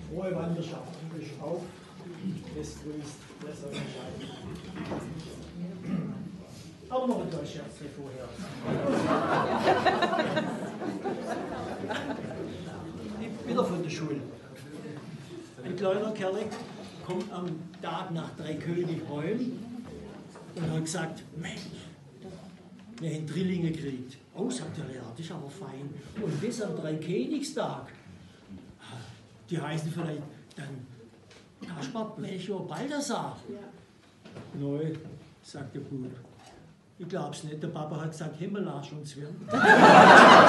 Frohe Wanderschaft, frisch auf, es grüßt, das soll entscheiden. Aber noch ein kleines Scherz vorher. Wieder von der Schule. Ein kleiner Kerl kommt am Tag nach Dreikönig heim und hat gesagt, Mensch, wir haben Drillinge gekriegt. Oh, sagt der Lehrer, das ist aber fein. Und das am Dreikönigstag. Die heißen vielleicht dann Kaspar, Melchior, Balthasar. Neu, sagt der Bub. Ich glaub's nicht, der Papa hat gesagt, Himmelarsch und Zwirn.